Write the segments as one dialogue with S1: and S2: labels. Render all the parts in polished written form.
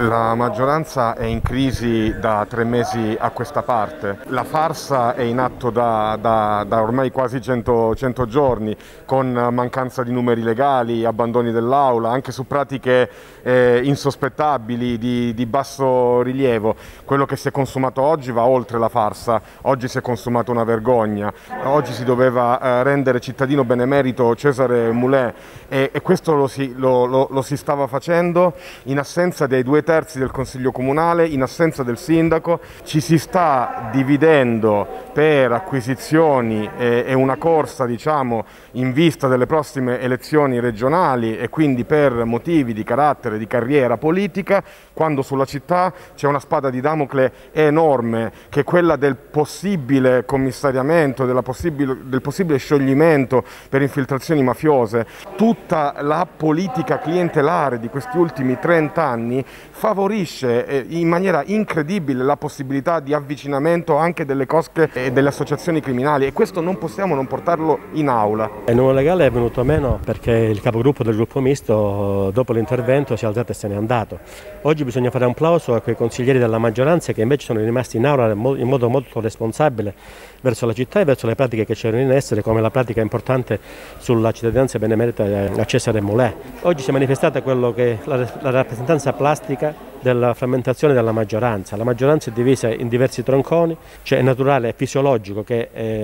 S1: La maggioranza è in crisi da 3 mesi a questa parte. La farsa è in atto da ormai quasi 100 giorni, con mancanza di numeri legali, abbandoni dell'aula, anche su pratiche insospettabili di basso rilievo. Quello che si è consumato oggi va oltre la farsa, oggi si è consumata una vergogna. Oggi si doveva rendere cittadino benemerito Cesare Moulin e questo lo si stava facendo in assenza dei 2/3 del Consiglio Comunale, in assenza del sindaco. Ci si sta dividendo per acquisizioni e una corsa, diciamo, in vista delle prossime elezioni regionali e quindi per motivi di carattere, di carriera politica, quando sulla città c'è una spada di Damocle enorme, che è quella del possibile commissariamento, del possibile scioglimento per infiltrazioni mafiose. Tutta la politica clientelare di questi ultimi 30 anni favorisce in maniera incredibile la possibilità di avvicinamento anche delle cosche e delle associazioni criminali, e questo non possiamo non portarlo in aula.
S2: Il numero legale è venuto meno perché il capogruppo del gruppo misto dopo l'intervento si è alzato e se n'è andato. Oggi bisogna fare un plauso a quei consiglieri della maggioranza che invece sono rimasti in aula in modo molto responsabile verso la città e verso le pratiche che c'erano in essere, come la pratica importante sulla cittadinanza benemerita a Cesare Moulin. Oggi si è manifestata quello che la rappresentanza plastica della frammentazione della maggioranza. La maggioranza è divisa in diversi tronconi, cioè è naturale e fisiologico che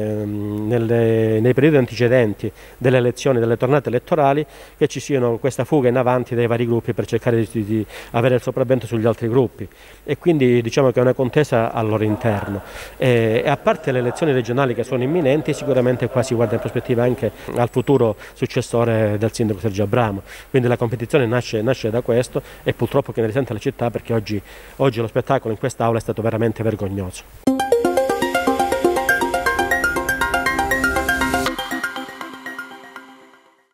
S2: nei periodi antecedenti delle elezioni, delle tornate elettorali, che ci siano questa fuga in avanti dei vari gruppi per cercare di avere il sopravvento sugli altri gruppi, e quindi diciamo che è una contesa al loro interno. E a parte le elezioni regionali che sono imminenti, sicuramente qua si guarda in prospettiva anche al futuro successore del sindaco Sergio Abramo, quindi la competizione nasce da questo, e purtroppo che ne risente la città, perché oggi lo spettacolo in quest'aula è stato veramente vergognoso.